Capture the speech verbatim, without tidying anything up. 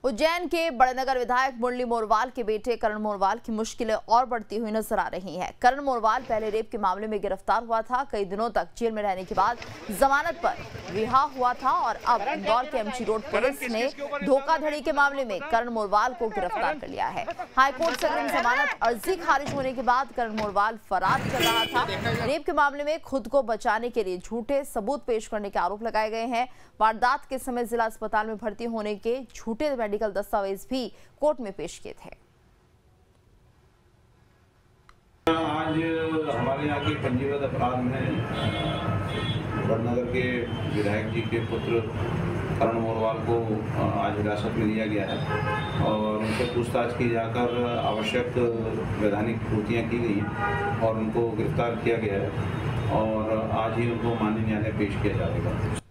उज्जैन के बड़नगर विधायक मुरली मोरवाल के बेटे करण मोरवाल की मुश्किलें और बढ़ती हुई नजर आ रही हैं। करण मोरवाल पहले रेप के मामले में गिरफ्तार हुआ था। कई दिनों तक जेल में रहने के बाद जमानत पर रिहा हुआ था और अब इंदौर के एमजी रोड पुलिस ने धोखाधड़ी के मामले में करण मोरवाल को गिरफ्तार कर लिया है। हाईकोर्ट से अग्रिम जमानत अर्जी खारिज होने के बाद करण मोरवाल फरार चल रहा था। रेप के मामले में खुद को बचाने के लिए झूठे सबूत पेश करने के आरोप लगाए गए हैं। वारदात के समय जिला अस्पताल में भर्ती होने के झूठे मेडिकल दस्तावेज भी कोर्ट में पेश किए थे। आज हमारे यहाँ के पंजीबद्ध अपराध में बड़नगर के विधायक जी के पुत्र करण मोरवाल को आज हिरासत में लिया गया है और उनसे पूछताछ की जाकर आवश्यक वैधानिक त्रुटियाँ की गई हैं और उनको गिरफ्तार किया गया है और आज ही उनको माननीय न्यायालय पेश किया जाएगा।